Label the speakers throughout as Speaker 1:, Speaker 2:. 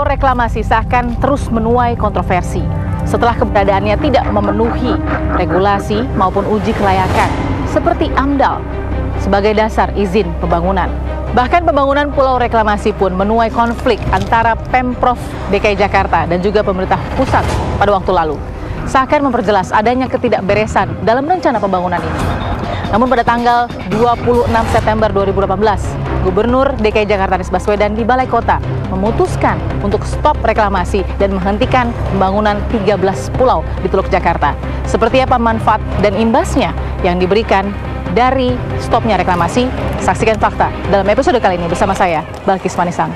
Speaker 1: reklamasi seakan terus menuai kontroversi setelah keberadaannya tidak memenuhi regulasi maupun uji kelayakan seperti AMDAL sebagai dasar izin pembangunan. Bahkan pembangunan pulau reklamasi pun menuai konflik antara Pemprov DKI Jakarta dan juga pemerintah pusat pada waktu lalu, seakan memperjelas adanya ketidakberesan dalam rencana pembangunan ini. Namun pada tanggal 26 September 2018, Gubernur DKI Jakarta Anies Baswedan di Balai Kota memutuskan untuk stop reklamasi dan menghentikan pembangunan 13 pulau di Teluk Jakarta. Seperti apa manfaat dan imbasnya yang diberikan dari stopnya reklamasi? Saksikan fakta dalam episode kali ini bersama saya, Balkis Manisang.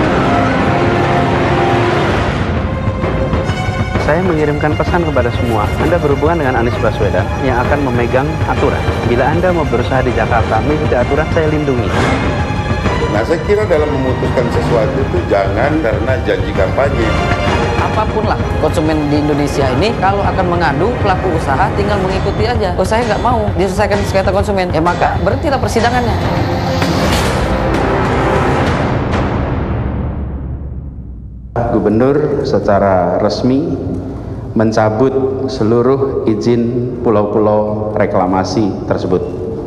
Speaker 2: Saya mengirimkan pesan kepada semua, Anda berhubungan dengan Anies Baswedan yang akan memegang aturan. Bila Anda mau berusaha di Jakarta, mengikuti aturan, saya lindungi.
Speaker 3: Nah, saya kira dalam memutuskan sesuatu itu jangan karena janji kampanye.
Speaker 4: Apapun lah konsumen di Indonesia ini, kalau akan mengadu pelaku usaha tinggal mengikuti aja. Oh, saya nggak mau diselesaikan sengketa konsumen, ya maka berhentilah persidangannya.
Speaker 2: Gubernur secara resmi mencabut seluruh izin pulau-pulau reklamasi tersebut,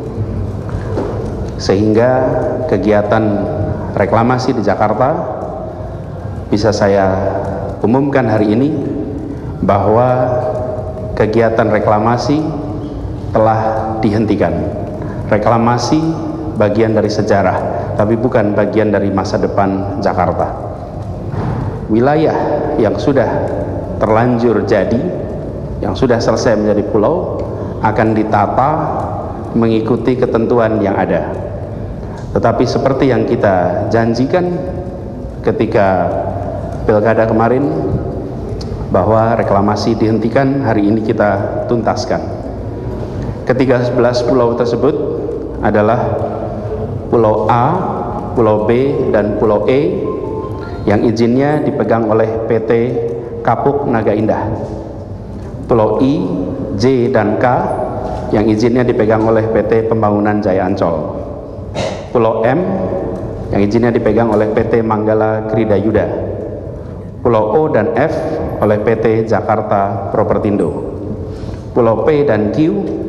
Speaker 2: sehingga kegiatan reklamasi di Jakarta bisa saya umumkan hari ini bahwa kegiatan reklamasi telah dihentikan. Reklamasi bagian dari sejarah, tapi bukan bagian dari masa depan Jakarta. Wilayah yang sudah terlanjur jadi, yang sudah selesai menjadi pulau, akan ditata mengikuti ketentuan yang ada. Tetapi seperti yang kita janjikan ketika Pilkada kemarin, bahwa reklamasi dihentikan, hari ini kita tuntaskan. Ke-13 pulau tersebut adalah Pulau A, Pulau B, dan Pulau E yang izinnya dipegang oleh PT Kapuk Naga Indah. Pulau I, J, dan K yang izinnya dipegang oleh PT Pembangunan Jaya Ancol. Pulau M yang izinnya dipegang oleh PT Manggala Kridayuda. Pulau O dan F oleh PT Jakarta Propertindo. Pulau P dan Q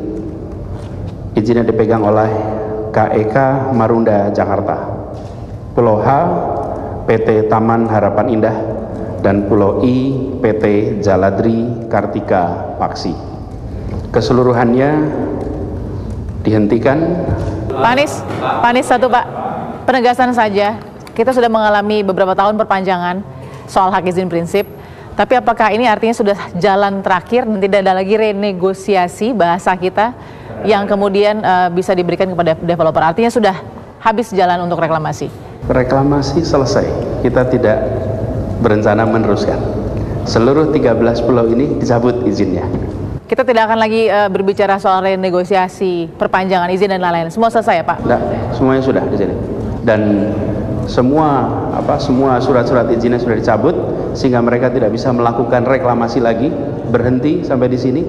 Speaker 2: izinnya dipegang oleh KEK Marunda Jakarta. Pulau H PT Taman Harapan Indah, dan Pulau I PT Jaladri Kartika Paksi. Keseluruhannya dihentikan.
Speaker 1: Pak Anies satu Pak, penegasan saja. Kita sudah mengalami beberapa tahun perpanjangan soal hak izin prinsip, tapi apakah ini artinya sudah jalan terakhir dan tidak ada lagi renegosiasi bahasa kita yang kemudian bisa diberikan kepada developer? Artinya sudah habis jalan untuk reklamasi?
Speaker 2: Reklamasi selesai, kita tidak berencana meneruskan. Seluruh 13 pulau ini dicabut izinnya.
Speaker 1: Kita tidak akan lagi berbicara soal renegosiasi, perpanjangan izin dan lain-lain. Semua selesai ya Pak?
Speaker 2: Tidak, semuanya sudah di sini. Dan semua surat-surat izinnya sudah dicabut, sehingga mereka tidak bisa melakukan reklamasi lagi, berhenti sampai di sini.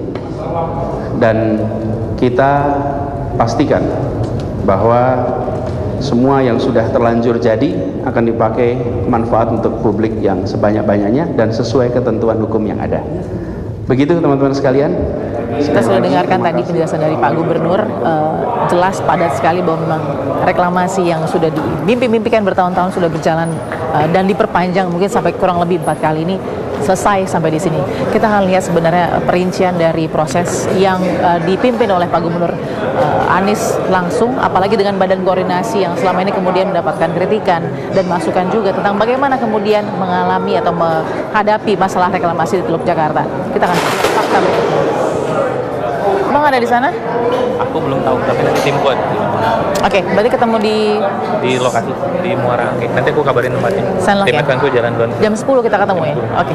Speaker 2: Dan kita pastikan bahwa semua yang sudah terlanjur jadi akan dipakai manfaat untuk publik yang sebanyak-banyaknya dan sesuai ketentuan hukum yang ada. Begitu teman-teman sekalian.
Speaker 1: Kita sudah dengarkan tadi penjelasan dari Pak Gubernur, jelas padat sekali bahwa memang reklamasi yang sudah dimimpi-mimpikan bertahun-tahun sudah berjalan dan diperpanjang mungkin sampai kurang lebih 4 kali ini selesai sampai di sini. Kita akan lihat sebenarnya perincian dari proses yang dipimpin oleh Pak Gubernur Anies langsung, apalagi dengan badan koordinasi yang selama ini kemudian mendapatkan kritikan dan masukan juga tentang bagaimana kemudian mengalami atau menghadapi masalah reklamasi di Teluk Jakarta. Kita akan lihat fakta berikutnya. Emang ada di sana?
Speaker 5: Aku belum tahu, tapi nanti tim kuat.
Speaker 1: Oke, berarti ketemu
Speaker 5: di lokasi di Muara Angke. Nanti aku kabarin tempatnya.
Speaker 1: Senlok ya?
Speaker 5: Tim jalan duluan.
Speaker 1: Jam 10 kita ketemu ya? Oke.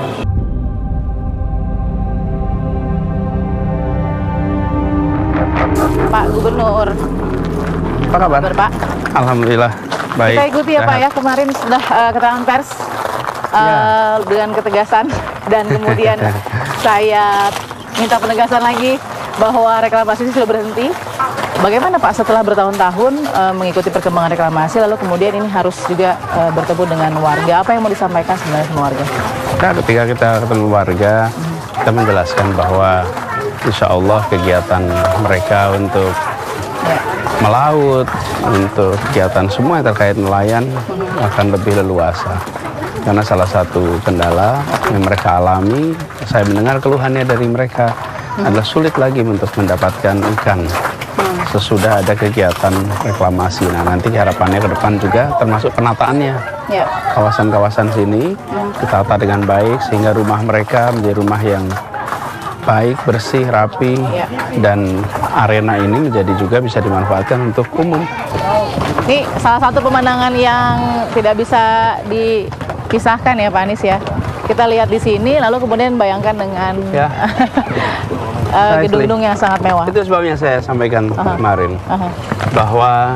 Speaker 1: Pak Gubernur.
Speaker 2: Apa kabar?
Speaker 1: Pak?
Speaker 2: Alhamdulillah, baik.
Speaker 1: Kita ikuti ya Pak ya, kemarin sudah keterangan pers dengan ketegasan dan kemudian saya minta penegasan lagi bahwa reklamasi ini sudah berhenti Bagaimana Pak setelah bertahun-tahun mengikuti perkembangan reklamasi, lalu kemudian ini harus juga bertemu dengan warga, apa yang mau disampaikan sebenarnya sama warga?
Speaker 2: Nah, ketika kita ketemu warga, kita menjelaskan bahwa insya Allah kegiatan mereka untuk melaut, untuk kegiatan semua yang terkait nelayan akan lebih leluasa. Karena salah satu kendala yang mereka alami, saya mendengar keluhannya dari mereka adalah sulit lagi untuk mendapatkan ikan sesudah ada kegiatan reklamasi. Nah, nanti harapannya ke depan juga termasuk penataannya. Kawasan-kawasan sini ditata dengan baik sehingga rumah mereka menjadi rumah yang baik, bersih, rapi, dan arena ini menjadi juga bisa dimanfaatkan untuk umum.
Speaker 1: Ini salah satu pemandangan yang tidak bisa dipisahkan ya Pak Anies ya. Kita lihat di sini, lalu kemudian bayangkan dengan gedung-gedung yang sangat mewah.
Speaker 2: Itu sebabnya saya sampaikan kemarin bahwa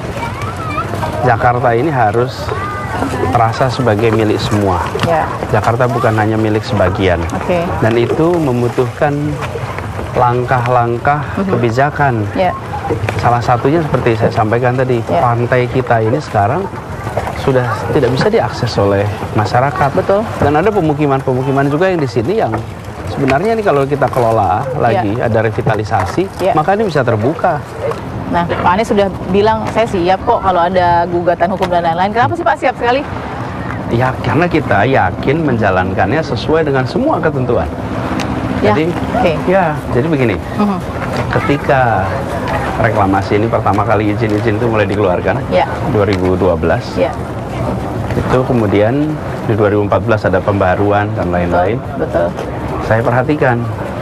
Speaker 2: Jakarta ini harus terasa sebagai milik semua. Jakarta bukan hanya milik sebagian. Dan itu membutuhkan langkah-langkah kebijakan. Salah satunya seperti saya sampaikan tadi, pantai kita ini sekarang sudah tidak bisa diakses oleh masyarakat.
Speaker 1: Betul.
Speaker 2: Dan ada pemukiman-pemukiman juga yang di sini yang sebenarnya ini kalau kita kelola lagi, ada revitalisasi, maka ini bisa terbuka.
Speaker 1: Nah, Pak Anies sudah bilang, saya siap kok kalau ada gugatan hukum dan lain-lain. Kenapa sih Pak siap sekali?
Speaker 2: Ya, karena kita yakin menjalankannya sesuai dengan semua ketentuan. Jadi, jadi begini, ketika reklamasi ini pertama kali izin-izin itu mulai dikeluarkan, 2012, itu kemudian di 2014 ada pembaruan dan lain-lain.
Speaker 1: Betul.
Speaker 2: Saya perhatikan,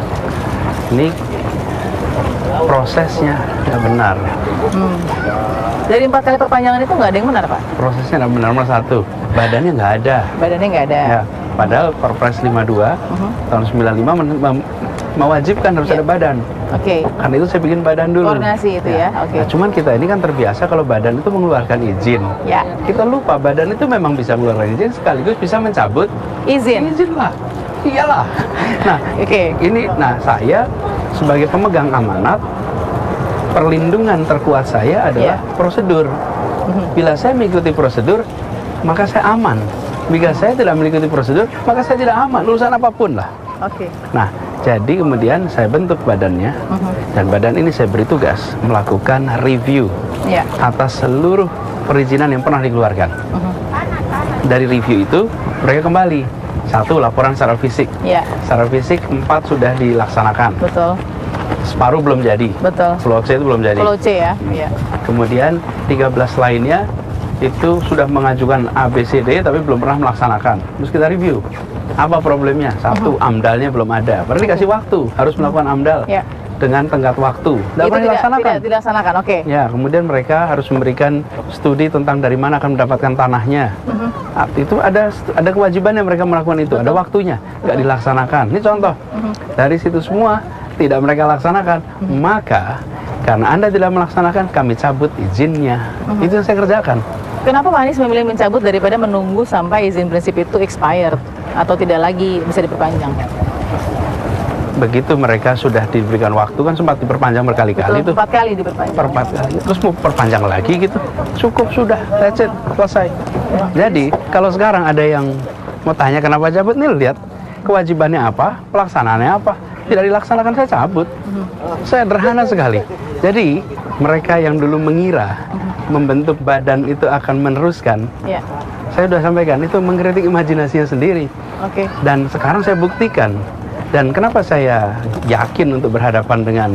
Speaker 2: ini prosesnya tidak benar.
Speaker 1: Dari 4 kali perpanjangan itu nggak ada yang benar, Pak?
Speaker 2: Prosesnya tidak benar. Nomor 1, badannya nggak ada.
Speaker 1: Badannya nggak ada.
Speaker 2: Ya, padahal Perpres 52 tahun 95 mewajibkan harus ada badan. Karena itu saya bikin badan dulu.
Speaker 1: Koordinasi itu ya.
Speaker 2: Nah, cuman kita ini kan terbiasa kalau badan itu mengeluarkan izin. Kita lupa badan itu memang bisa mengeluarkan izin sekaligus bisa mencabut izin lah. Iyalah. Nah, saya sebagai pemegang amanat, perlindungan terkuat saya adalah prosedur. Bila saya mengikuti prosedur, maka saya aman. Bila saya tidak mengikuti prosedur, maka saya tidak aman, urusan apapun lah. Nah, jadi kemudian saya bentuk badannya, dan badan ini saya beri tugas melakukan review atas seluruh perizinan yang pernah dikeluarkan. Dari review itu, mereka kembali. 1, laporan secara fisik. Secara fisik 4 sudah dilaksanakan.
Speaker 1: Betul.
Speaker 2: Separuh belum jadi.
Speaker 1: Betul.
Speaker 2: Pulau C itu belum jadi.
Speaker 1: Pulau C ya.
Speaker 2: Kemudian 13 lainnya itu sudah mengajukan ABCD tapi belum pernah melaksanakan. Terus kita review. Apa problemnya? 1, AMDAL-nya belum ada. Berarti dikasih waktu, harus melakukan AMDAL. Dengan tenggat waktu. Tidak pernah dilaksanakan.
Speaker 1: Tidak dilaksanakan,
Speaker 2: Ya, kemudian mereka harus memberikan studi tentang dari mana akan mendapatkan tanahnya. Itu ada kewajibannya mereka melakukan itu. Ada waktunya, nggak dilaksanakan. Ini contoh. Dari situ semua tidak mereka laksanakan. Maka karena Anda tidak melaksanakan, kami cabut izinnya. Itu yang saya kerjakan.
Speaker 1: Kenapa Pak Anies memilih mencabut daripada menunggu sampai izin prinsip itu expired atau tidak lagi bisa diperpanjang?
Speaker 2: Begitu mereka sudah diberikan waktu, kan sempat diperpanjang berkali-kali itu.
Speaker 1: 4 kali diperpanjang.
Speaker 2: 4 kali. Terus mau perpanjang lagi gitu. Cukup sudah, that's it, selesai. Jadi kalau sekarang ada yang mau tanya kenapa cabut, nih lihat kewajibannya apa, pelaksanaannya apa. Tidak dilaksanakan, saya cabut. Saya sederhana sekali. Jadi mereka yang dulu mengira membentuk badan itu akan meneruskan, saya sudah sampaikan itu mengkritik imajinasinya sendiri. Dan sekarang saya buktikan. Dan kenapa saya yakin untuk berhadapan dengan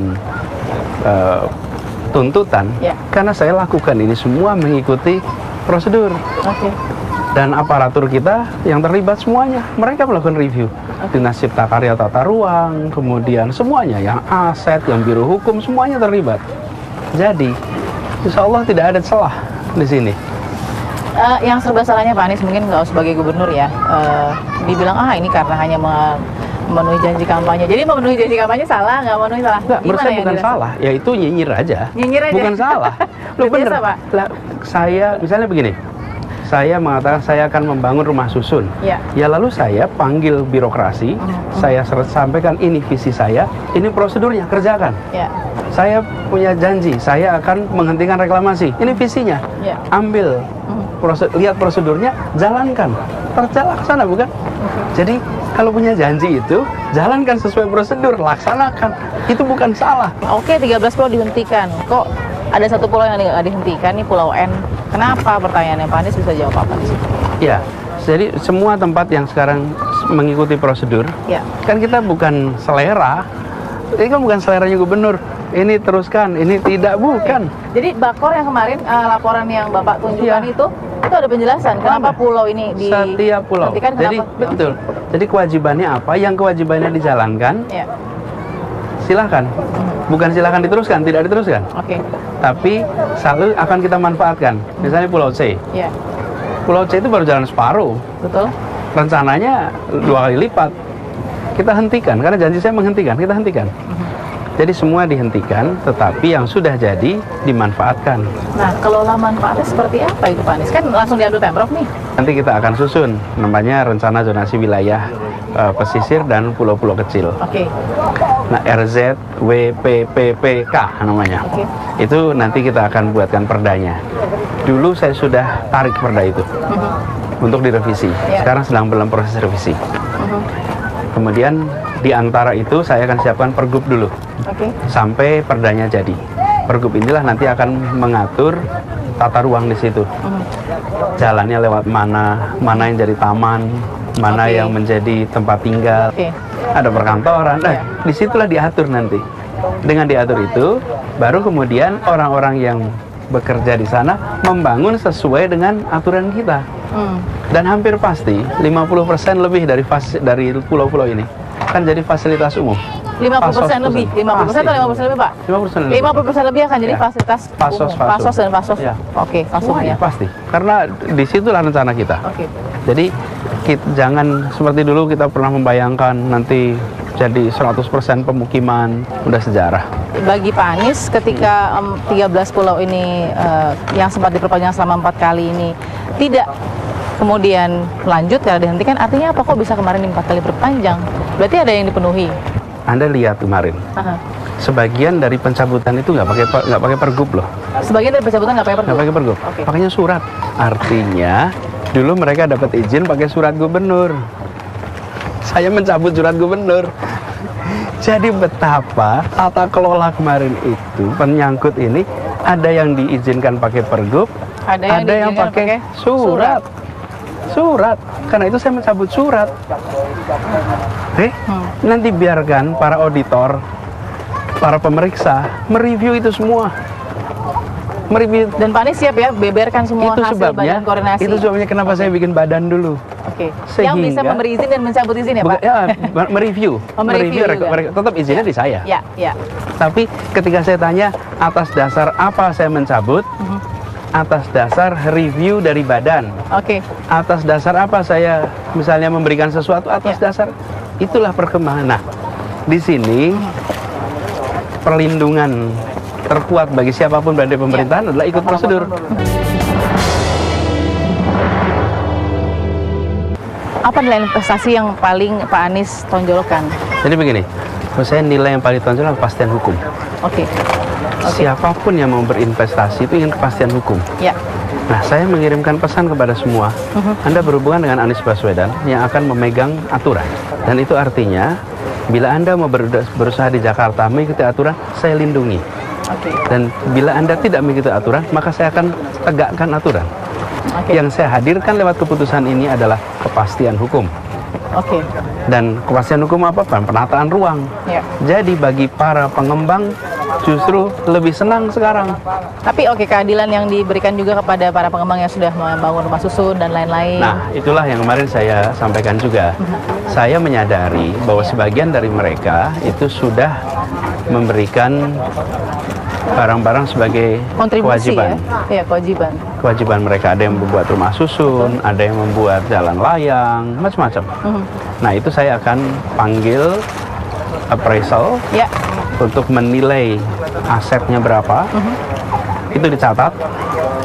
Speaker 2: tuntutan? Karena saya lakukan ini semua mengikuti prosedur. Dan aparatur kita yang terlibat semuanya, mereka melakukan review. Dinas Cipta Karya Tata Ruang, kemudian semuanya, yang aset, yang biro hukum, semuanya terlibat. Jadi, insya Allah tidak ada celah di sini.
Speaker 1: Yang serba salahnya Pak Anies mungkin nggak sebagai gubernur ya, dibilang ini karena hanya memenuhi janji kampanye. Jadi memenuhi janji kampanye salah, nggak memenuhi salah?
Speaker 2: Nggak, menurut saya bukan salah, ya itu nyinyir aja.
Speaker 1: Nyinyir aja?
Speaker 2: Bukan salah. Loh bener,
Speaker 1: Pak?
Speaker 2: saya, misalnya begini, saya mengatakan saya akan membangun rumah susun.
Speaker 1: Ya.
Speaker 2: Ya lalu saya panggil birokrasi, saya sampaikan ini visi saya, ini prosedurnya, kerjakan.
Speaker 1: Ya.
Speaker 2: Saya punya janji, saya akan menghentikan reklamasi. Ini visinya.
Speaker 1: Ya.
Speaker 2: Ambil, lihat prosedurnya, jalankan. Terlaksana bukan? Jadi kalau punya janji itu, jalankan sesuai prosedur, laksanakan. Itu bukan salah.
Speaker 1: Oke, 13 pulau dihentikan. Kok ada satu pulau yang nggak dihentikan, nih Pulau N. Kenapa pertanyaannya? Pak Anies bisa jawab apa di situ?
Speaker 2: Ya, jadi semua tempat yang sekarang mengikuti prosedur,
Speaker 1: Ya.
Speaker 2: kan kita bukan selera. Ini kan bukan seleranya gubernur. Ini teruskan, ini tidak, bukan.
Speaker 1: Jadi Bakor yang kemarin laporan yang Bapak tunjukkan
Speaker 2: Iya.
Speaker 1: itu ada penjelasan kenapa pulau ini di
Speaker 2: Setiap pulau.
Speaker 1: hentikan,
Speaker 2: Jadi
Speaker 1: kenapa?
Speaker 2: betul. Jadi kewajibannya apa? Yang kewajibannya dijalankan,
Speaker 1: Ya.
Speaker 2: silakan. Bukan silakan diteruskan, tidak diteruskan.
Speaker 1: Oke.
Speaker 2: Tapi selalu akan kita manfaatkan. Misalnya Pulau C.
Speaker 1: Ya.
Speaker 2: Pulau C itu baru jalan separuh.
Speaker 1: Betul.
Speaker 2: Rencananya 2 kali lipat. Kita hentikan, karena janji saya menghentikan, kita hentikan. Jadi semua dihentikan, tetapi yang sudah jadi dimanfaatkan.
Speaker 1: Nah, kelola manfaatnya seperti apa itu Pak Anies? Kan langsung diambil Pemprov nih.
Speaker 2: Nanti kita akan susun, namanya rencana zonasi wilayah pesisir dan pulau-pulau kecil.
Speaker 1: Oke.
Speaker 2: Nah, RZ, WPPPK namanya.
Speaker 1: Oke.
Speaker 2: Itu nanti kita akan buatkan perdanya. Dulu saya sudah tarik perda itu untuk direvisi.
Speaker 1: Ya.
Speaker 2: Sekarang sedang dalam proses revisi. Kemudian di antara itu saya akan siapkan pergub dulu
Speaker 1: Oke.
Speaker 2: sampai perdanya jadi. Pergub inilah nanti akan mengatur tata ruang di situ. Jalannya lewat mana, mana yang jadi taman, mana
Speaker 1: Oke.
Speaker 2: yang menjadi tempat tinggal.
Speaker 1: Oke.
Speaker 2: Ada perkantoran. Nah, disitulah diatur nanti. Dengan diatur itu, baru kemudian orang-orang yang bekerja di sana membangun sesuai dengan aturan kita. Dan hampir pasti 50% lebih dari pulau-pulau ini kan jadi fasilitas umum.
Speaker 1: 50% lebih, 50% atau 50% lebih Pak?
Speaker 2: 50% lebih.
Speaker 1: 50% lebih akan jadi
Speaker 2: Ya.
Speaker 1: fasilitas
Speaker 2: Fasos,
Speaker 1: umum. Fasos dan fasos.
Speaker 2: Ya.
Speaker 1: Oke, fasum
Speaker 2: Semuanya
Speaker 1: ya.
Speaker 2: pasti. Karena disitulah rencana kita.
Speaker 1: Oke.
Speaker 2: Jadi jangan seperti dulu kita pernah membayangkan nanti jadi 100% pemukiman, udah sejarah.
Speaker 1: Bagi Pak Anies ketika 13 pulau ini yang sempat diperpanjang selama 4 kali ini tidak kemudian lanjut karena dihentikan, artinya apa kok bisa kemarin 4 kali berpanjang? Berarti ada yang dipenuhi.
Speaker 2: Anda lihat kemarin,
Speaker 1: Aha.
Speaker 2: sebagian dari pencabutan itu nggak pakai pergub loh,
Speaker 1: Sebagian dari pencabutan nggak pakai pergub.
Speaker 2: nggak pakai pergub,
Speaker 1: Oke.
Speaker 2: pakainya surat. Artinya dulu mereka dapat izin pakai surat gubernur. Saya mencabut surat gubernur. Jadi betapa tata kelola kemarin itu penyangkut ini ada yang diizinkan pakai pergub, ada yang
Speaker 1: diizinkan
Speaker 2: pakai surat. Karena itu saya mencabut surat. Nanti biarkan para auditor, para pemeriksa mereview itu semua. Mereview.
Speaker 1: Dan Pak Anies siap ya beberkan semua
Speaker 2: Itu
Speaker 1: hasil
Speaker 2: sebabnya.
Speaker 1: badan koordinasi.
Speaker 2: Itu sebabnya kenapa saya bikin badan dulu.
Speaker 1: Oke.
Speaker 2: Sehingga-
Speaker 1: Yang bisa memberi izin dan mencabut izin ya Pak?
Speaker 2: Ya, mereview.
Speaker 1: Oh, mereview juga.
Speaker 2: Tetap izinnya di saya.
Speaker 1: Ya, ya.
Speaker 2: Tapi ketika saya tanya atas dasar apa saya mencabut, atas dasar review dari badan,
Speaker 1: Oke.
Speaker 2: atas dasar apa saya misalnya memberikan sesuatu, atas
Speaker 1: Ya.
Speaker 2: dasar itulah perkembangan. Nah, di sini perlindungan terkuat bagi siapapun berada di pemerintahan adalah ikut prosedur.
Speaker 1: Apa nilai investasi yang paling Pak Anies tonjolkan?
Speaker 2: Jadi begini, menurut saya nilai yang paling tonjol adalah kepastian hukum.
Speaker 1: Oke.
Speaker 2: Siapapun yang mau berinvestasi itu ingin kepastian hukum.
Speaker 1: Ya.
Speaker 2: Nah, saya mengirimkan pesan kepada semua. Anda berhubungan dengan Anies Baswedan yang akan memegang aturan. Dan itu artinya, bila Anda mau berusaha di Jakarta mengikuti aturan, saya lindungi.
Speaker 1: Oke.
Speaker 2: Dan bila Anda tidak mengikuti aturan, maka saya akan tegakkan aturan.
Speaker 1: Oke.
Speaker 2: Yang saya hadirkan lewat keputusan ini adalah kepastian hukum.
Speaker 1: Oke.
Speaker 2: Dan kepastian hukum apa? Penataan ruang.
Speaker 1: Ya.
Speaker 2: Jadi bagi para pengembang justru lebih senang sekarang.
Speaker 1: Tapi oke, keadilan yang diberikan juga kepada para pengembang yang sudah membangun rumah susun dan lain-lain.
Speaker 2: Nah, itulah yang kemarin saya sampaikan juga. Saya menyadari bahwa sebagian dari mereka itu sudah memberikan barang-barang sebagai
Speaker 1: kontribusi
Speaker 2: kewajiban.
Speaker 1: ya. Ya, kewajiban.
Speaker 2: Kewajiban mereka, ada yang membuat rumah susun, ada yang membuat jalan layang, macam-macam. Nah, itu saya akan panggil appraisal
Speaker 1: Ya.
Speaker 2: untuk menilai asetnya berapa. Itu dicatat.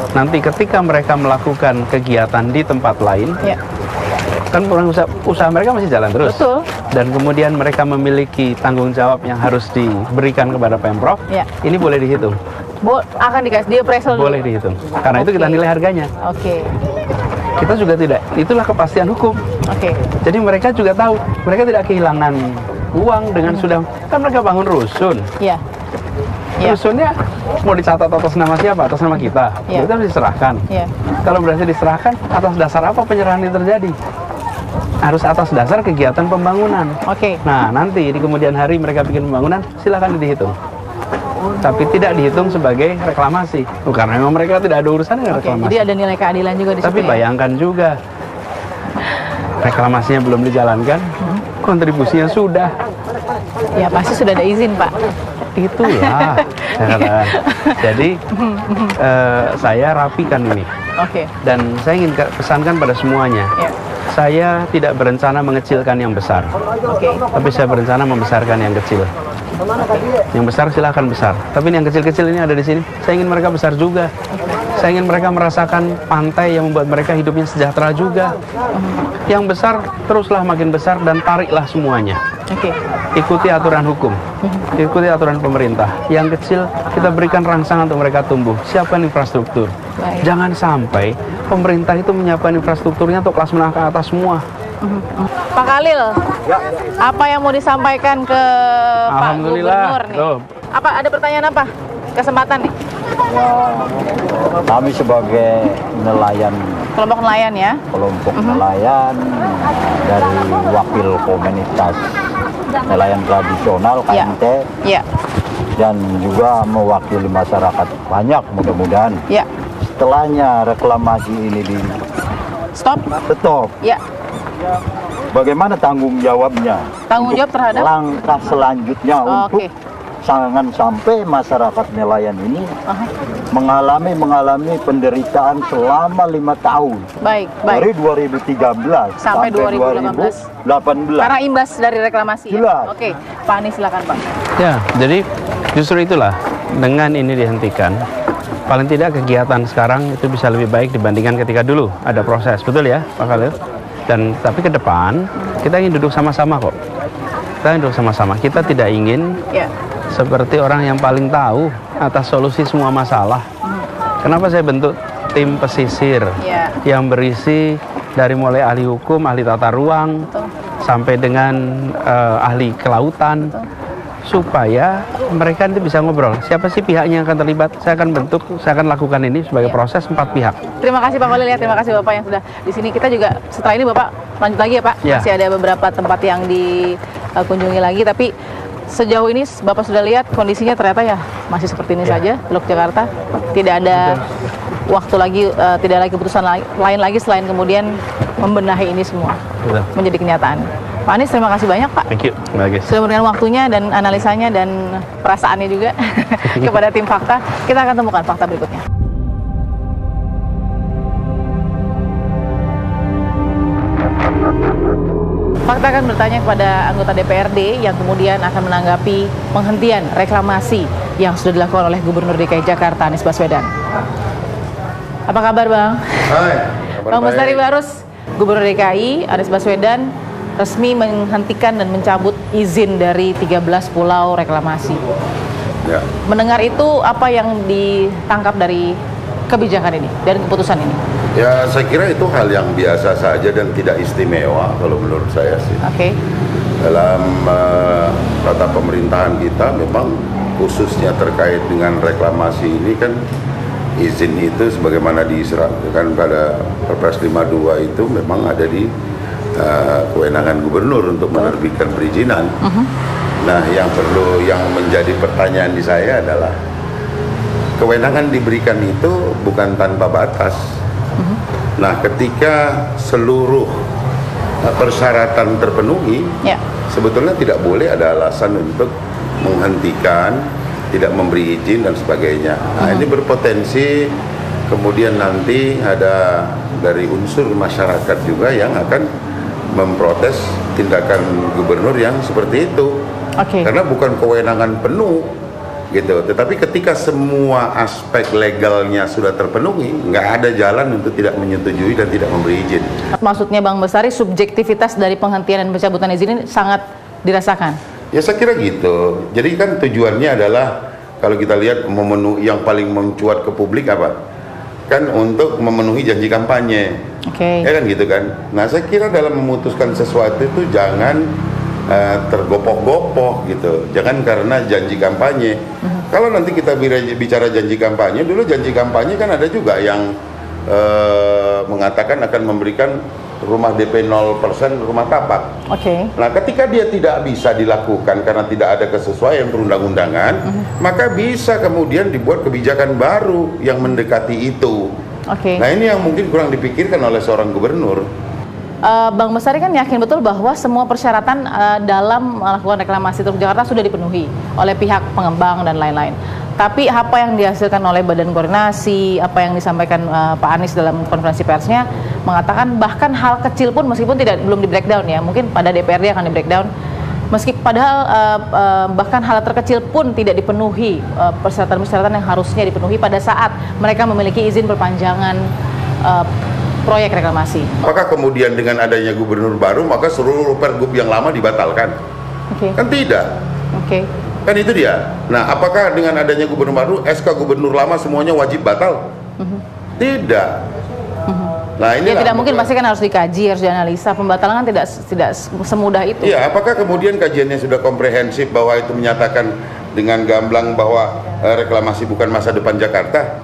Speaker 2: nanti ketika mereka melakukan kegiatan di tempat lain, kan usaha mereka masih jalan terus.
Speaker 1: Betul.
Speaker 2: Dan kemudian mereka memiliki tanggung jawab yang harus diberikan kepada Pemprov, ini boleh dihitung.
Speaker 1: Akan dikasih dia appraisal dulu?
Speaker 2: Boleh dihitung, karena itu kita nilai harganya. Kita juga tidak, itulah kepastian hukum. Jadi mereka juga tahu, mereka tidak kehilangan uang dengan sudah, kan mereka bangun rusun. Rusunnya mau dicatat atas nama siapa? Atas nama kita. Kita harus diserahkan. Kalau berhasil diserahkan, atas dasar apa penyerahan itu terjadi? Harus atas dasar kegiatan pembangunan. Nah, nanti di kemudian hari mereka bikin pembangunan, silakan dihitung. Tapi tidak dihitung sebagai reklamasi. Karena memang mereka tidak ada urusan dengan reklamasi.
Speaker 1: Jadi ada nilai keadilan juga di situ.
Speaker 2: Tapi bayangkan juga, reklamasinya belum dijalankan, kontribusinya sudah.
Speaker 1: Ya pasti sudah ada izin, Pak.
Speaker 2: Itu ya. Jadi saya rapikan ini. Dan saya ingin pesankan pada semuanya. Saya tidak berencana mengecilkan yang besar. Tapi saya berencana membesarkan yang kecil. Yang besar silahkan besar. Tapi yang kecil-kecil ini ada di sini. Saya ingin mereka besar juga. Saya ingin mereka merasakan pantai yang membuat mereka hidupnya sejahtera juga. Yang besar teruslah makin besar dan tariklah semuanya. Ikuti aturan hukum, ikuti aturan pemerintah. Yang kecil kita berikan rangsangan untuk mereka tumbuh. Siapkan infrastruktur. Jangan sampai pemerintah itu menyiapkan infrastrukturnya untuk kelas menengah ke atas semua.
Speaker 1: Pak Khalil, apa yang mau disampaikan ke Pak Gubernur nih? Apa ada pertanyaan apa? Kesempatan nih.
Speaker 6: Kami sebagai nelayan,
Speaker 1: kelompok nelayan ya,
Speaker 6: nelayan dari wakil komunitas nelayan tradisional KNT, dan juga mewakili masyarakat banyak, mudah-mudahan setelahnya reklamasi ini di stop, bagaimana tanggung jawabnya?
Speaker 1: Tanggung jawab terhadap
Speaker 6: langkah selanjutnya untuk jangan sampai masyarakat nelayan ini mengalami penderitaan selama 5 tahun. Dari 2013 sampai 2018.
Speaker 1: Karena imbas dari reklamasi.
Speaker 6: Jelas.
Speaker 1: Pak Anies silakan, Pak.
Speaker 2: Ya, jadi justru itulah dengan ini dihentikan, paling tidak kegiatan sekarang itu bisa lebih baik dibandingkan ketika dulu ada proses, betul ya, Pak Khalil? Dan tapi ke depan kita ingin duduk sama-sama kok. Kita ingin duduk sama-sama. Kita tidak ingin seperti orang yang paling tahu atas solusi semua masalah. Kenapa saya bentuk tim pesisir yang berisi dari mulai ahli hukum, ahli tata ruang, sampai dengan ahli kelautan, supaya mereka nanti bisa ngobrol. Siapa sih pihaknya yang akan terlibat? Saya akan bentuk, saya akan lakukan ini sebagai proses 4 pihak.
Speaker 1: Terima kasih Pak Khalil ya, terima kasih Bapak yang sudah di sini. Kita juga setelah ini Bapak lanjut lagi ya Pak. Masih ada beberapa tempat yang dikunjungi lagi, tapi sejauh ini Bapak sudah lihat kondisinya ternyata ya masih seperti ini saja, Teluk Jakarta. Tidak ada waktu lagi, tidak ada keputusan lain lagi selain kemudian membenahi ini semua menjadi kenyataan. Pak Anies, terima kasih banyak Pak.
Speaker 2: Thank you.
Speaker 1: Sudah memberikan waktunya dan analisanya dan perasaannya juga kepada tim Fakta. Kita akan temukan fakta berikutnya. Fakta akan bertanya kepada anggota DPRD yang kemudian akan menanggapi penghentian reklamasi yang sudah dilakukan oleh Gubernur DKI Jakarta Anies Baswedan. Apa kabar Bang?
Speaker 3: Hai,
Speaker 1: Bang Bestari Barus, Gubernur DKI Anies Baswedan resmi menghentikan dan mencabut izin dari 13 pulau reklamasi.
Speaker 3: Ya.
Speaker 1: Mendengar itu, apa yang ditangkap dari kebijakan ini, dari keputusan ini?
Speaker 3: Ya, saya kira itu hal yang biasa saja dan tidak istimewa kalau menurut saya sih. Dalam tata pemerintahan kita memang khususnya terkait dengan reklamasi ini kan izin itu sebagaimana diserahkan pada Perpres 52 itu memang ada di kewenangan gubernur untuk menerbitkan perizinan. Nah, yang menjadi pertanyaan di saya adalah kewenangan diberikan itu bukan tanpa batas. Nah, ketika seluruh persyaratan terpenuhi, sebetulnya tidak boleh ada alasan untuk menghentikan, tidak memberi izin dan sebagainya. Nah, ini berpotensi kemudian nanti ada dari unsur masyarakat juga yang akan memprotes tindakan gubernur yang seperti itu. Karena bukan kewenangan penuh gitu. Tetapi ketika semua aspek legalnya sudah terpenuhi, nggak ada jalan untuk tidak menyetujui dan tidak memberi izin.
Speaker 1: Maksudnya Bang Bestari, subjektivitas dari penghentian dan pencabutan izin ini sangat dirasakan?
Speaker 3: Ya saya kira gitu. Jadi kan tujuannya adalah, kalau kita lihat memenuhi, yang paling mencuat ke publik apa? Kan untuk memenuhi janji kampanye. Ya kan gitu kan. Nah saya kira dalam memutuskan sesuatu itu jangan tergopoh-gopoh gitu. Jangan karena janji kampanye. Kalau nanti kita bicara janji kampanye, dulu janji kampanye kan ada juga yang mengatakan akan memberikan rumah DP 0% rumah tapak. Nah ketika dia tidak bisa dilakukan karena tidak ada kesesuaian perundang-undangan, maka bisa kemudian dibuat kebijakan baru yang mendekati itu. Nah ini yang mungkin kurang dipikirkan oleh seorang gubernur.
Speaker 1: Bang Bestari kan yakin betul bahwa semua persyaratan dalam melakukan reklamasi Teluk Jakarta sudah dipenuhi oleh pihak pengembang dan lain-lain. Tapi apa yang dihasilkan oleh Badan Koordinasi, apa yang disampaikan Pak Anies dalam konferensi persnya, mengatakan bahkan hal kecil pun meskipun belum di breakdown ya, mungkin pada DPRD akan di breakdown, padahal bahkan hal terkecil pun tidak dipenuhi, persyaratan-persyaratan yang harusnya dipenuhi pada saat mereka memiliki izin perpanjangan proyek reklamasi.
Speaker 3: Apakah kemudian dengan adanya gubernur baru maka seluruh pergub yang lama dibatalkan? Kan tidak. Kan itu dia. Nah, apakah dengan adanya gubernur baru, SK gubernur lama semuanya wajib batal? Tidak. Nah, ini
Speaker 1: tidak mungkin, pasti kan harus dikaji, harus dianalisa. Pembatalan kan tidak semudah itu.
Speaker 3: Iya, apakah kemudian kajiannya sudah komprehensif bahwa itu menyatakan dengan gamblang bahwa reklamasi bukan masa depan Jakarta?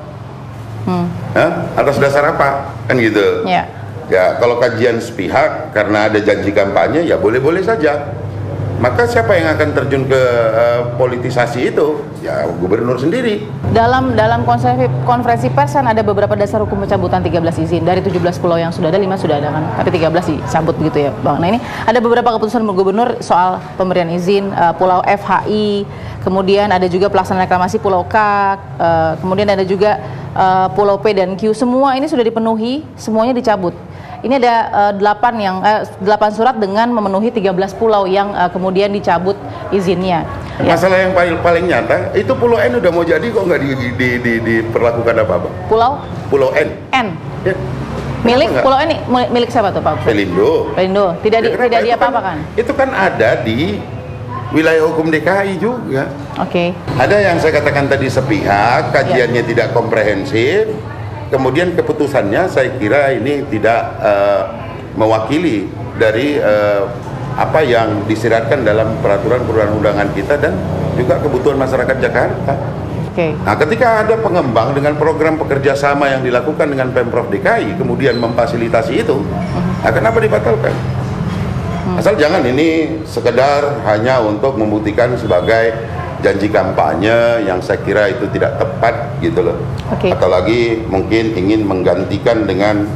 Speaker 3: Atas dasar apa? Kan gitu. Ya, kalau kajian sepihak karena ada janji kampanye, ya boleh-boleh saja. Maka siapa yang akan terjun ke politisasi itu? Ya gubernur sendiri.
Speaker 1: Dalam konferensi pers kan ada beberapa dasar hukum pencabutan 13 izin. Dari 17 pulau yang sudah ada, 5 sudah ada kan. Tapi 13 dicabut begitu ya Bang. Nah ini ada beberapa keputusan gubernur soal pemberian izin Pulau FHI, kemudian ada juga pelaksanaan reklamasi Pulau K, kemudian ada juga Pulau P dan Q. Semua ini sudah dipenuhi, semuanya dicabut. Ini ada 8 surat dengan memenuhi 13 pulau yang kemudian dicabut izinnya.
Speaker 3: Masalah yang paling nyata, itu Pulau N udah mau jadi kok nggak diperlakukan apa-apa. Pulau N.
Speaker 1: Ya. Pulau N milik siapa tuh Pak?
Speaker 3: Pelindo.
Speaker 1: Tidak diapa-apakan.
Speaker 3: Itu kan ada di wilayah hukum DKI juga. Ada yang saya katakan tadi sepihak, kajiannya tidak komprehensif. Kemudian keputusannya saya kira ini tidak mewakili dari apa yang disiratkan dalam peraturan perundang-undangan kita dan juga kebutuhan masyarakat Jakarta. Nah, ketika ada pengembang dengan program pekerja sama yang dilakukan dengan Pemprov DKI kemudian memfasilitasi itu, kenapa dibatalkan? Asal jangan ini sekedar hanya untuk membuktikan sebagai janji kampanye yang saya kira itu tidak tepat gitu loh. Atau lagi mungkin ingin menggantikan dengan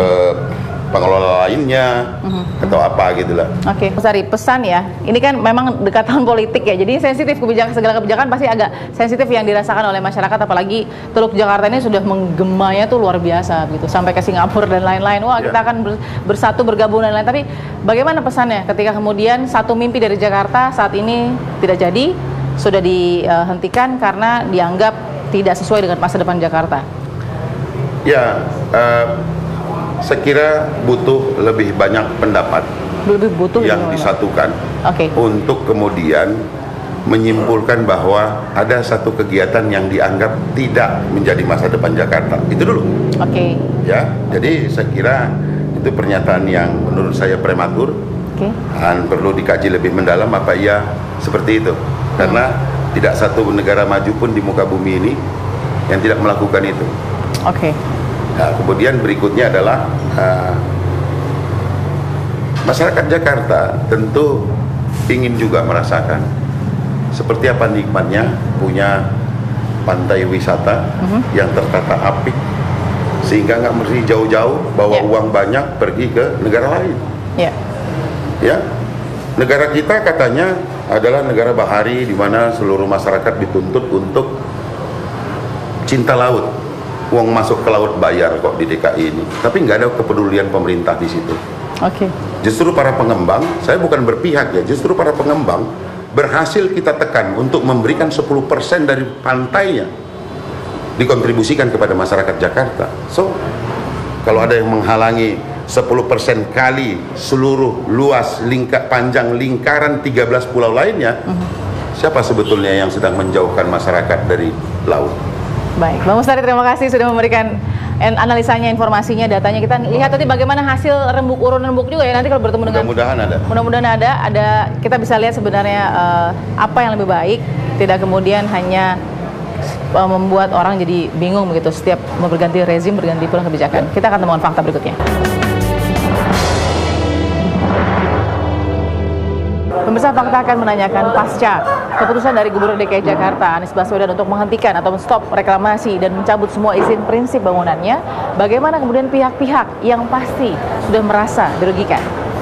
Speaker 3: pengelola lainnya atau apa gitu lah.
Speaker 1: Bestari, pesan ya, ini kan memang dekatan politik ya, jadi sensitif segala kebijakan pasti agak sensitif yang dirasakan oleh masyarakat, apalagi Teluk Jakarta ini sudah menggemanya tuh luar biasa gitu, sampai ke Singapura dan lain-lain. Wah, kita akan bersatu, bergabung dan lain-lain. Tapi bagaimana pesannya ketika kemudian satu mimpi dari Jakarta saat ini tidak jadi, sudah dihentikan karena dianggap tidak sesuai dengan masa depan Jakarta?
Speaker 3: Ya, saya kira butuh lebih banyak pendapat yang disatukan untuk kemudian menyimpulkan bahwa ada satu kegiatan yang dianggap tidak menjadi masa depan Jakarta. Itu dulu. Ya, jadi saya kira itu pernyataan yang menurut saya prematur dan perlu dikaji lebih mendalam apa iya seperti itu. Karena tidak satu negara maju pun di muka bumi ini yang tidak melakukan itu. Nah, kemudian berikutnya adalah masyarakat Jakarta tentu ingin juga merasakan seperti apa nikmatnya punya pantai wisata yang tertata apik, sehingga nggak mesti jauh-jauh bawa uang banyak pergi ke negara lain. Ya, negara kita katanya adalah negara bahari di mana seluruh masyarakat dituntut untuk cinta laut. Uang masuk ke laut bayar kok di DKI ini, tapi nggak ada kepedulian pemerintah di situ. Justru para pengembang, saya bukan berpihak ya, justru para pengembang berhasil kita tekan untuk memberikan 10% dari pantainya dikontribusikan kepada masyarakat Jakarta. So, kalau ada yang menghalangi 10% kali seluruh luas panjang lingkaran 13 pulau lainnya, siapa sebetulnya yang sedang menjauhkan masyarakat dari laut?
Speaker 1: Baik, Bang Mustari, terima kasih sudah memberikan analisanya, informasinya, datanya. Kita lihat tadi bagaimana hasil urun rembuk juga ya, nanti kalau bertemu dengan mudah-mudahan ada kita bisa lihat sebenarnya apa yang lebih baik, tidak kemudian hanya membuat orang jadi bingung begitu setiap berganti rezim, berganti pula kebijakan. Kita akan temukan fakta berikutnya. Pemirsa, fakta akan menanyakan pasca keputusan dari Gubernur DKI Jakarta Anies Baswedan untuk menghentikan atau menstop reklamasi dan mencabut semua izin prinsip bangunannya, bagaimana kemudian pihak-pihak yang pasti sudah merasa dirugikan.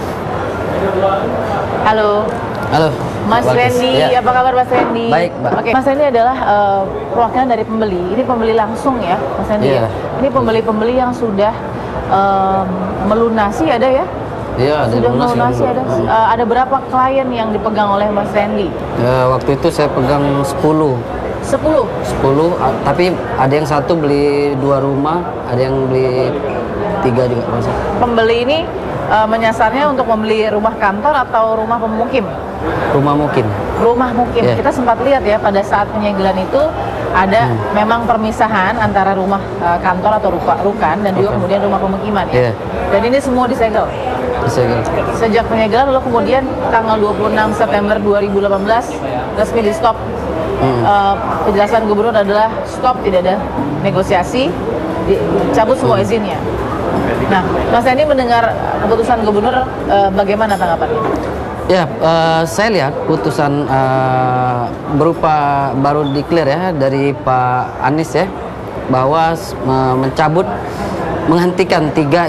Speaker 1: Halo.
Speaker 4: Halo.
Speaker 1: Mas Randy, ya. Apa kabar Mas Randy?
Speaker 4: Baik, Mbak.
Speaker 1: Oke, Mas Randy adalah perwakilan dari pembeli. Ini pembeli langsung ya, Mas Randy.
Speaker 4: Yeah.
Speaker 1: Ini pembeli-pembeli yang sudah melunasi ada ya?
Speaker 4: Iya,
Speaker 1: sudah melunasi ada. Ada berapa klien yang dipegang oleh Mas Randy?
Speaker 4: Waktu itu saya pegang 10. 10, tapi ada yang satu beli 2 rumah, ada yang beli 3 juga.
Speaker 1: Pembeli ini menyasarnya untuk membeli rumah kantor atau rumah pemukim?
Speaker 4: Rumah mukim.
Speaker 1: Rumah mukim. Yeah. Kita sempat lihat ya pada saat penyegelan itu ada memang permisahan antara rumah kantor atau rukan dan juga kemudian rumah pemukiman ya. Yeah. Dan ini semua disegel. Sejak penyegelan, lalu kemudian tanggal 26 September 2018 resmi di stop. Penjelasan gubernur adalah stop, tidak ada negosiasi, dicabut semua izinnya. Nah, Mas Randy mendengar keputusan gubernur, bagaimana tanggapannya?
Speaker 4: Ya, saya lihat putusan berupa baru declare ya dari Pak Anies ya, bahwa menghentikan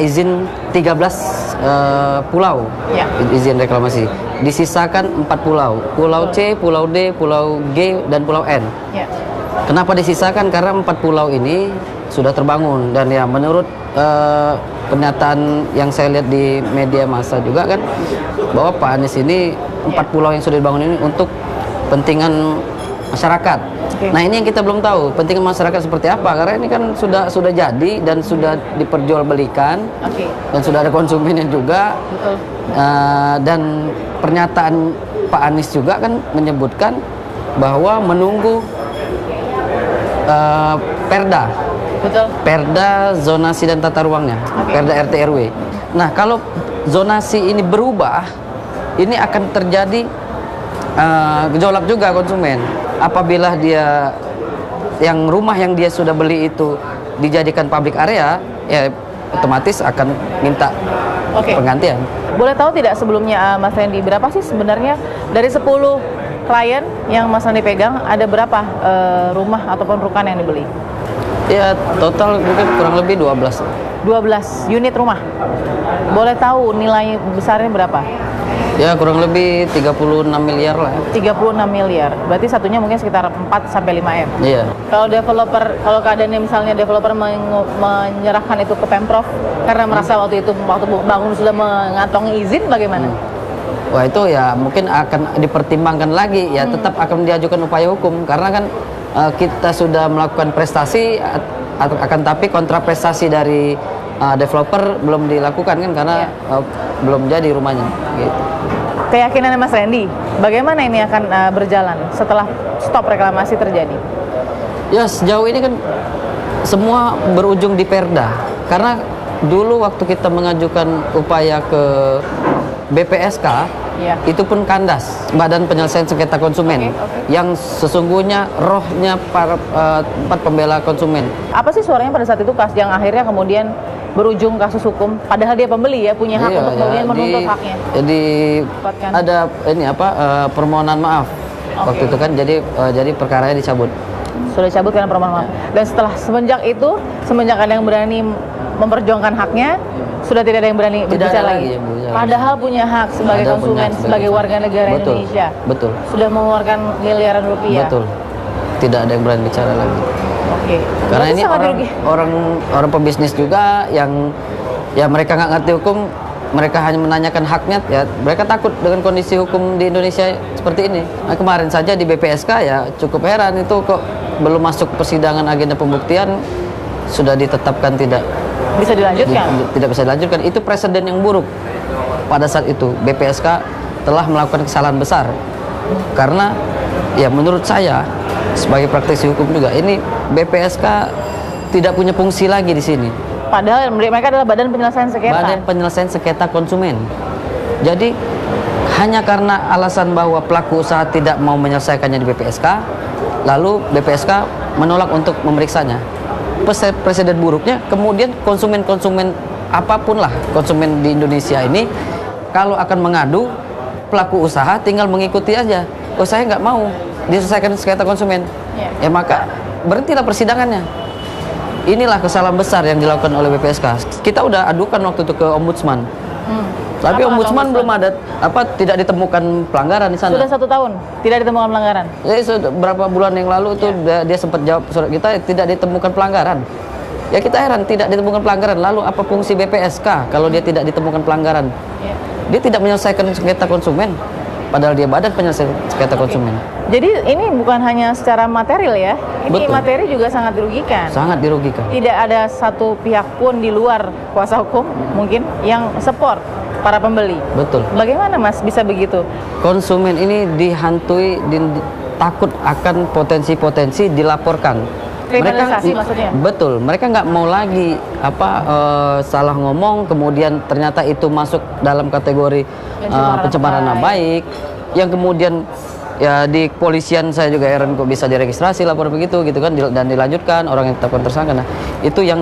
Speaker 4: 13 pulau ya, izin reklamasi. Disisakan 4 pulau, Pulau C, Pulau D, Pulau G, dan Pulau N. Ya. Kenapa disisakan? Karena 4 pulau ini sudah terbangun, dan ya menurut pernyataan yang saya lihat di media massa juga kan, bahwa Pak Anies ini 4 pulau yang sudah dibangun ini untuk kepentingan masyarakat. Okay. Nah, ini yang kita belum tahu pentingan masyarakat seperti apa, karena ini kan sudah jadi dan sudah diperjualbelikan, dan sudah ada konsumennya juga. Dan pernyataan Pak Anies juga kan menyebutkan bahwa menunggu Perda. Betul. Perda zonasi dan tata ruangnya, Perda RT RW. Nah, kalau zonasi ini berubah, ini akan terjadi gejolak juga konsumen. Apabila dia rumah yang dia sudah beli itu dijadikan public area, ya otomatis akan minta penggantian.
Speaker 1: Boleh tahu tidak sebelumnya Mas Randy, berapa sih sebenarnya dari 10 klien yang Mas Randy pegang, ada berapa rumah ataupun rukan yang dibeli?
Speaker 4: Ya, total mungkin kurang lebih 12
Speaker 1: unit rumah. Boleh tahu nilai besarnya berapa?
Speaker 4: Ya, kurang lebih 36 miliar lah.
Speaker 1: 36 miliar. Berarti satunya mungkin sekitar 4 sampai 5 M.
Speaker 4: Iya.
Speaker 1: Kalau keadaannya misalnya developer menyerahkan itu ke Pemprov karena merasa waktu bangun sudah mengantongi izin, bagaimana?
Speaker 4: Wah, itu ya mungkin akan dipertimbangkan lagi ya, tetap akan diajukan upaya hukum karena kan kita sudah melakukan prestasi, akan tapi kontraprestasi dari developer belum dilakukan kan, karena belum jadi rumahnya gitu.
Speaker 1: Keyakinan Mas Randy, bagaimana ini akan berjalan setelah stop reklamasi terjadi?
Speaker 4: Ya, sejauh ini kan semua berujung di Perda, karena dulu waktu kita mengajukan upaya ke BPSK, itu pun kandas, Badan Penyelesaian Sengketa Konsumen, yang sesungguhnya rohnya para tempat pembela konsumen.
Speaker 1: Apa sih suaranya pada saat itu yang akhirnya kemudian berujung kasus hukum, padahal dia pembeli ya, punya hak untuk kemudian menuntut haknya?
Speaker 4: Jadi ada permohonan maaf waktu itu kan, jadi perkaranya dicabut.
Speaker 1: Sudah dicabut karena permohonan maaf. Dan semenjak ada yang berani memperjuangkan haknya, sudah tidak ada yang berani berbicara lagi. Padahal punya hak sebagai konsumen, sebagai warga negara Indonesia.
Speaker 4: Betul.
Speaker 1: Sudah mengeluarkan miliaran rupiah.
Speaker 4: Betul. Tidak ada yang berani bicara lagi. Karena ini orang pebisnis juga yang ya mereka nggak ngerti hukum, mereka hanya menanyakan haknya, ya mereka takut dengan kondisi hukum di Indonesia seperti ini. Nah, kemarin saja di BPSK ya cukup heran, itu kok belum masuk persidangan agenda pembuktian sudah ditetapkan tidak
Speaker 1: bisa dilanjutkan.
Speaker 4: Tidak bisa dilanjutkan. Itu presiden yang buruk. Pada saat itu BPSK telah melakukan kesalahan besar. Karena ya menurut saya sebagai praktisi hukum juga, ini BPSK tidak punya fungsi lagi di sini.
Speaker 1: Padahal mereka adalah Badan Penyelesaian Sengketa.
Speaker 4: Badan Penyelesaian Sengketa Konsumen. Jadi hanya karena alasan bahwa pelaku usaha tidak mau menyelesaikannya di BPSK, lalu BPSK menolak untuk memeriksanya. Presiden buruknya kemudian konsumen-konsumen apapun lah, konsumen di Indonesia ini kalau akan mengadu, pelaku usaha tinggal mengikuti aja. Oh, saya nggak mau diselesaikan sengketa konsumen. Ya maka berhentilah persidangannya. Inilah kesalahan besar yang dilakukan oleh BPSK. Kita udah adukan waktu itu ke Ombudsman. Tapi Ombudsman belum ada tidak ditemukan pelanggaran di sana.
Speaker 1: Sudah 1 tahun tidak ditemukan pelanggaran.
Speaker 4: Jadi sudah berapa bulan yang lalu itu dia sempat jawab surat kita, tidak ditemukan pelanggaran. Ya kita heran, tidak ditemukan pelanggaran. Lalu apa fungsi BPSK kalau dia tidak ditemukan pelanggaran? Dia tidak menyelesaikan sengketa konsumen, padahal dia Badan Penyelesaian Sengketa Konsumen.
Speaker 1: Jadi ini bukan hanya secara material ya, ini
Speaker 4: Betul.
Speaker 1: materi juga sangat dirugikan.
Speaker 4: Sangat dirugikan.
Speaker 1: Tidak ada satu pihak pun di luar kuasa hukum mungkin yang support para pembeli.
Speaker 4: Betul.
Speaker 1: Bagaimana Mas bisa begitu?
Speaker 4: Konsumen ini dihantui, takut akan potensi-potensi dilaporkan.
Speaker 1: Kriminalisasi maksudnya?
Speaker 4: Betul, mereka nggak mau lagi salah ngomong, kemudian ternyata itu masuk dalam kategori pencemaran nama baik, yang kemudian ya di kepolisian saya juga heran kok bisa diregistrasi lapor begitu gitu kan, dan dilanjutkan orang yang ditetapkan tersangka. Nah itu yang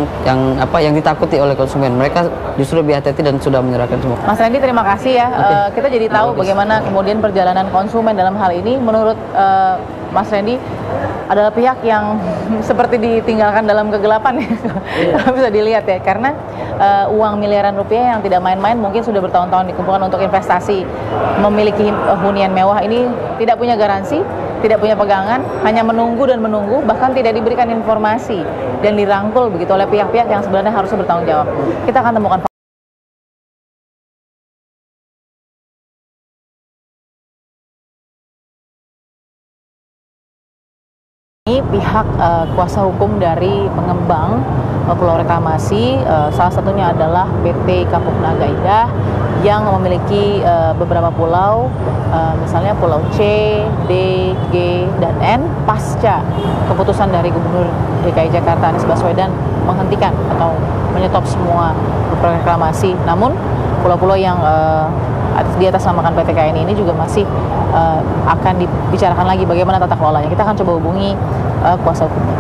Speaker 4: ditakuti oleh konsumen. Mereka justru lebih hati-hati dan sudah menyerahkan semua.
Speaker 1: Mas Randy, terima kasih ya. Kita jadi tahu bagaimana kemudian perjalanan konsumen dalam hal ini. Menurut Mas Randy adalah pihak yang seperti ditinggalkan dalam kegelapan ya. Bisa dilihat ya, karena uang miliaran rupiah yang tidak main-main mungkin sudah bertahun-tahun dikumpulkan untuk investasi, memiliki hunian mewah ini tidak punya garansi, tidak punya pegangan, hanya menunggu dan menunggu, bahkan tidak diberikan informasi dan dirangkul begitu oleh pihak-pihak yang sebenarnya harusnya bertanggung jawab. Kita akan temukan pihak kuasa hukum dari pengembang Pulau Reklamasi, salah satunya adalah PT Kapuk Naga Indah yang memiliki beberapa pulau, misalnya Pulau C, D, G, dan N, pasca keputusan dari Gubernur DKI Jakarta Anies Baswedan menghentikan atau menyetop semua proyek reklamasi. Namun pulau-pulau yang di atas namakan PT KAI ini juga masih akan dibicarakan lagi bagaimana tata kelolanya. Kita akan coba hubungi kuasa hukumnya.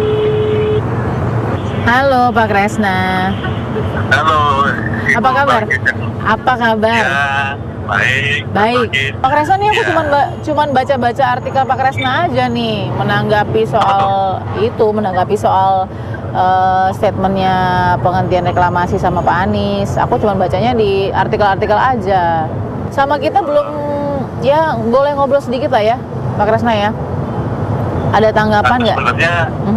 Speaker 1: Halo Pak Kresna.
Speaker 7: Halo.
Speaker 1: Apa kabar? Apa kabar?
Speaker 7: Ya, baik.
Speaker 1: Baik. Pak Kresna nih aku cuman baca-baca artikel Pak Kresna aja nih menanggapi soal statementnya penghentian reklamasi sama Pak Anies. Aku cuma bacanya di artikel-artikel aja. Sama kita belum, ya boleh ngobrol sedikit lah ya Pak Kresna ya. Ada tanggapan nggak?
Speaker 7: Sebenarnya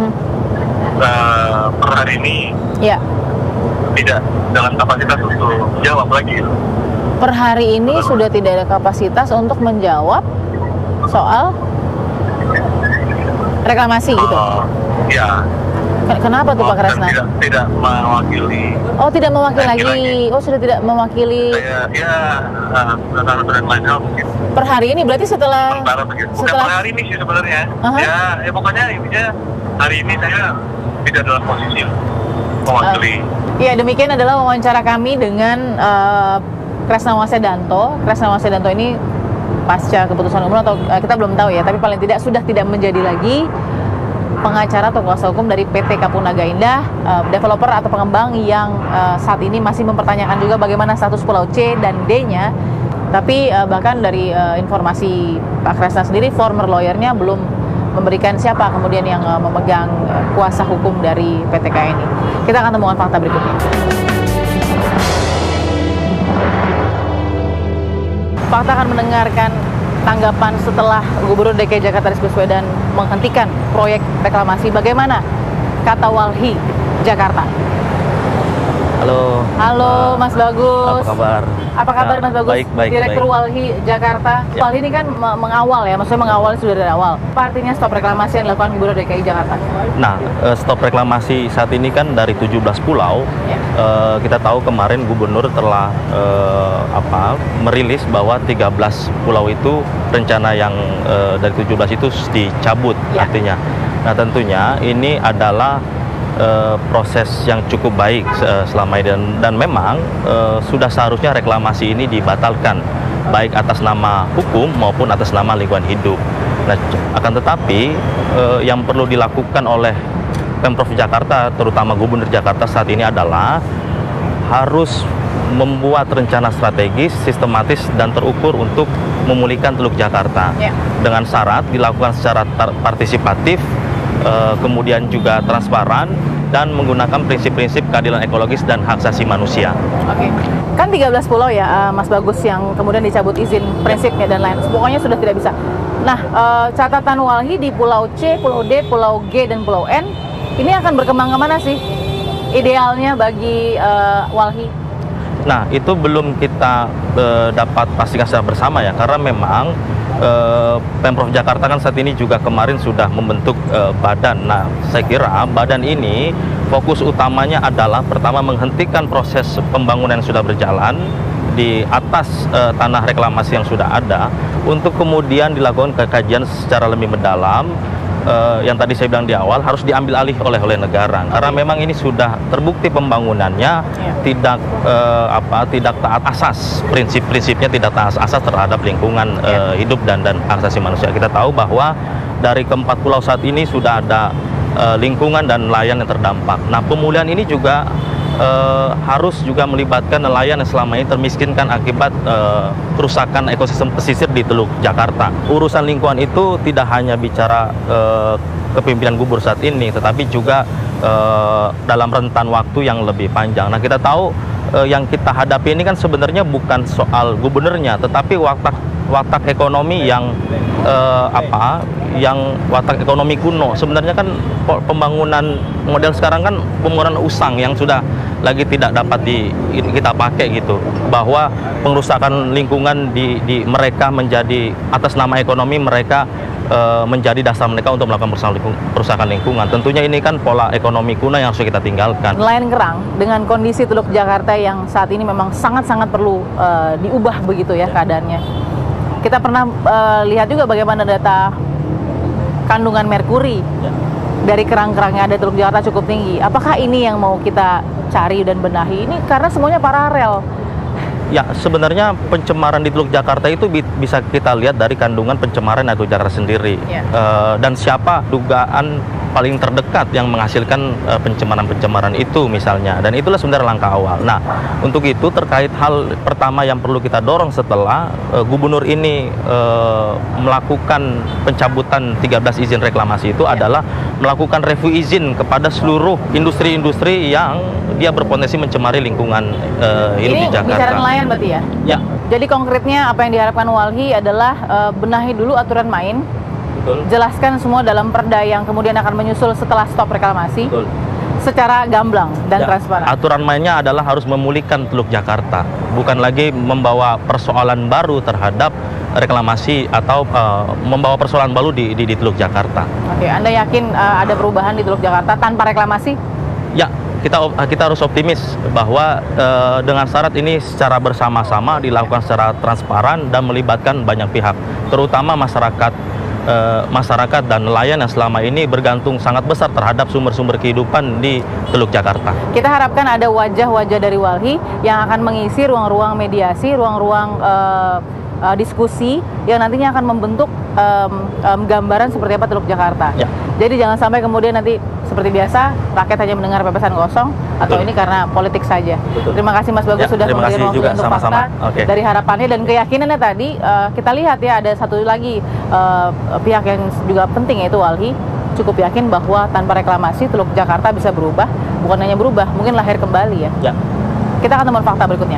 Speaker 7: per hari ini
Speaker 1: ya
Speaker 7: tidak dalam kapasitas untuk jawab lagi.
Speaker 1: Per hari ini sudah tidak ada kapasitas untuk menjawab soal reklamasi gitu.
Speaker 7: Ya.
Speaker 1: Kenapa tuh Pak Kresna?
Speaker 7: Tidak mewakili.
Speaker 1: Oh, tidak mewakili lagi. Oh, sudah tidak mewakili.
Speaker 7: Benar-benar lain hal mungkin.
Speaker 1: Per hari ini berarti setelah
Speaker 7: Bukan per hari ini sih sebenarnya. Ya pokoknya intinya hari ini saya tidak dalam posisi mewakili.
Speaker 1: Iya, demikian adalah wawancara kami dengan Kresna Wasedanto. Kresna Wasedanto ini pasca keputusan umum atau kita belum tahu ya, tapi paling tidak sudah tidak menjadi lagi pengacara atau kuasa hukum dari PT Kapuk Naga Indah, developer atau pengembang yang saat ini masih mempertanyakan juga bagaimana status Pulau C dan D-nya. Tapi bahkan dari informasi Pak Kresna sendiri, former lawyer-nya belum memberikan siapa kemudian yang memegang kuasa hukum dari PT KAI ini. Kita akan temukan fakta berikutnya. Fakta akan mendengarkan tanggapan setelah Gubernur DKI Jakarta Anies Baswedan menghentikan proyek reklamasi. Bagaimana kata Walhi Jakarta?
Speaker 5: Halo.
Speaker 1: Halo Mas Bagus.
Speaker 5: Apa kabar?
Speaker 1: Apa kabar Mas Bagus?
Speaker 5: Baik.
Speaker 1: Direktur Walhi Jakarta.
Speaker 5: Ya.
Speaker 1: Walhi ini kan mengawal ya, maksudnya mengawal sudah dari awal. Apa artinya stop reklamasi yang dilakukan Gubernur DKI Jakarta?
Speaker 5: Nah, stop reklamasi saat ini kan dari 17 pulau.
Speaker 1: Ya.
Speaker 5: Kita tahu kemarin Gubernur telah merilis bahwa 13 pulau itu rencana yang dari 17 itu dicabut artinya. Nah, tentunya ini adalah proses yang cukup baik selama ini dan memang sudah seharusnya reklamasi ini dibatalkan baik atas nama hukum maupun atas nama lingkungan hidup. Nah, akan tetapi yang perlu dilakukan oleh Pemprov Jakarta, terutama Gubernur Jakarta saat ini adalah harus membuat rencana strategis, sistematis dan terukur untuk memulihkan Teluk Jakarta dengan syarat dilakukan secara partisipatif, kemudian juga transparan dan menggunakan prinsip-prinsip keadilan ekologis dan hak asasi manusia.
Speaker 1: Oke. Kan 13 pulau ya Mas Bagus yang kemudian dicabut izin prinsipnya dan lain. Pokoknya sudah tidak bisa. Nah, catatan Walhi di Pulau C, Pulau D, Pulau G dan Pulau N ini akan berkembang kemana sih? Idealnya bagi Walhi?
Speaker 5: Nah, itu belum kita dapat pastikan secara bersama ya, karena memang Pemprov Jakarta kan saat ini juga kemarin sudah membentuk badan. Nah, saya kira badan ini fokus utamanya adalah pertama menghentikan proses pembangunan yang sudah berjalan di atas tanah reklamasi yang sudah ada, untuk kemudian dilakukan kajian secara lebih mendalam. Yang tadi saya bilang di awal harus diambil alih oleh negara, karena memang ini sudah terbukti pembangunannya tidak taat asas, prinsipnya tidak taat asas terhadap lingkungan hidup dan hak asasi manusia. Kita tahu bahwa dari keempat pulau saat ini sudah ada lingkungan dan nelayan yang terdampak. Nah, pemulihan ini juga harus juga melibatkan nelayan yang selama ini termiskinkan akibat kerusakan ekosistem pesisir di Teluk Jakarta. Urusan lingkungan itu tidak hanya bicara kepemimpinan Gubernur saat ini, tetapi juga dalam rentan waktu yang lebih panjang. Nah, kita tahu yang kita hadapi ini kan sebenarnya bukan soal gubernurnya, tetapi watak ekonomi yang watak ekonomi kuno. Sebenarnya kan pembangunan model sekarang kan pembangunan usang yang sudah lagi tidak dapat kita pakai gitu, bahwa pengerusakan lingkungan di mereka menjadi atas nama ekonomi mereka menjadi dasar mereka untuk melakukan perusakan lingkungan. Tentunya ini kan pola ekonomi kuno yang harus kita tinggalkan.
Speaker 1: Nelayan kerang dengan kondisi Teluk Jakarta yang saat ini memang sangat-sangat perlu diubah begitu ya keadaannya. Kita pernah lihat juga bagaimana data kandungan merkuri dari kerang-kerang yang ada di Teluk Jakarta cukup tinggi. Apakah ini yang mau kita cari dan benahi ini, karena semuanya paralel?
Speaker 5: Ya, sebenarnya pencemaran di Teluk Jakarta itu bisa kita lihat dari kandungan pencemaran di Teluk Jakarta sendiri. Dan siapa dugaan paling terdekat yang menghasilkan pencemaran-pencemaran itu misalnya. Dan itulah sebenarnya langkah awal. Nah, untuk itu terkait hal pertama yang perlu kita dorong setelah Gubernur ini melakukan pencabutan 13 izin reklamasi itu adalah melakukan review izin kepada seluruh industri-industri yang dia berpotensi mencemari lingkungan hidup di Jakarta. Ini bicara
Speaker 1: nelayan berarti ya?
Speaker 5: Ya.
Speaker 1: Jadi konkretnya apa yang diharapkan Walhi adalah benahi dulu aturan main. Betul. Jelaskan semua dalam perda yang kemudian akan menyusul setelah stop reklamasi. Betul. Secara gamblang dan transparan.
Speaker 5: Aturan mainnya adalah harus memulihkan Teluk Jakarta, bukan lagi membawa persoalan baru terhadap reklamasi atau membawa persoalan baru di Teluk Jakarta.
Speaker 1: Oke, Anda yakin ada perubahan di Teluk Jakarta tanpa reklamasi?
Speaker 5: Ya, kita harus optimis bahwa dengan syarat ini secara bersama-sama dilakukan secara transparan dan melibatkan banyak pihak, terutama masyarakat dan nelayan yang selama ini bergantung sangat besar terhadap sumber-sumber kehidupan di Teluk Jakarta.
Speaker 1: Kita harapkan ada wajah-wajah dari Walhi yang akan mengisi ruang-ruang mediasi, ruang-ruang diskusi yang nantinya akan membentuk gambaran seperti apa Teluk Jakarta. Ya. Jadi jangan sampai kemudian nanti seperti biasa rakyat hanya mendengar pepesan kosong atau ini karena politik saja. Betul. Terima kasih Mas Bagus sudah memberikan waktu untuk fakta dari harapannya dan keyakinannya tadi. Kita lihat ya ada satu lagi pihak yang juga penting yaitu Walhi cukup yakin bahwa tanpa reklamasi Teluk Jakarta bisa berubah, bukan hanya berubah, mungkin lahir kembali ya. Kita akan temukan fakta berikutnya.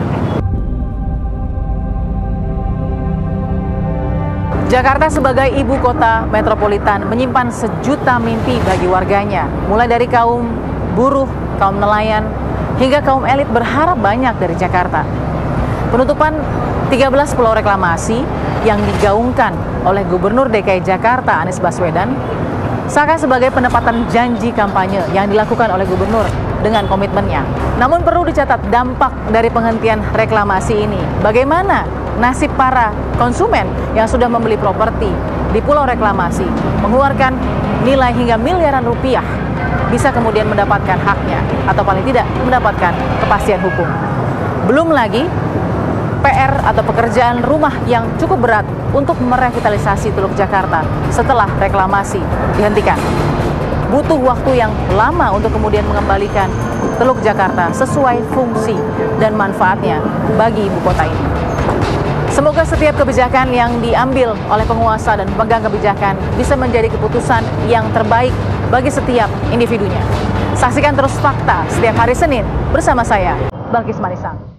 Speaker 1: Jakarta sebagai ibu kota metropolitan menyimpan sejuta mimpi bagi warganya, mulai dari kaum buruh, kaum nelayan, hingga kaum elit berharap banyak dari Jakarta. Penutupan 13 pulau reklamasi yang digaungkan oleh Gubernur DKI Jakarta Anies Baswedan seakan sebagai penepatan janji kampanye yang dilakukan oleh Gubernur dengan komitmennya. Namun perlu dicatat dampak dari penghentian reklamasi ini. Bagaimana nasib para konsumen yang sudah membeli properti di pulau reklamasi, mengeluarkan nilai hingga miliaran rupiah, bisa kemudian mendapatkan haknya atau paling tidak mendapatkan kepastian hukum. Belum lagi PR atau pekerjaan rumah yang cukup berat untuk merevitalisasi Teluk Jakarta setelah reklamasi dihentikan. Butuh waktu yang lama untuk kemudian mengembalikan Teluk Jakarta sesuai fungsi dan manfaatnya bagi ibu kota ini. Semoga setiap kebijakan yang diambil oleh penguasa dan pemegang kebijakan bisa menjadi keputusan yang terbaik bagi setiap individunya. Saksikan terus Fakta setiap hari Senin bersama saya, Balkis Manisang.